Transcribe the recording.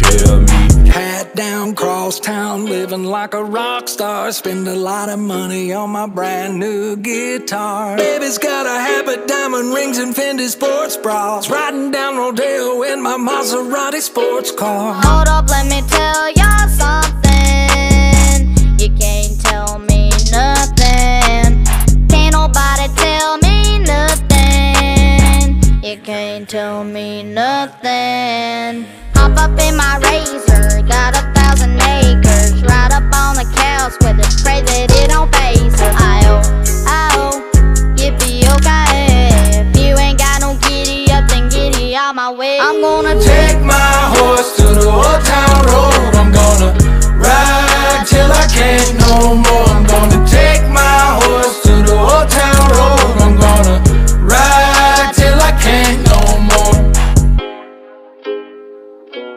tell me. Hat down, cross town, living like a rock star. Spend a lot of money on my brand new guitar. Baby's got a habit, diamond rings and Fendi sports bras. Riding down Rodeo in my Maserati sports car. Hold up, let me tell ya something. You can't tell me nothing. Can't nobody tell me nothing. You can't tell me nothing. Hop up in my Razor,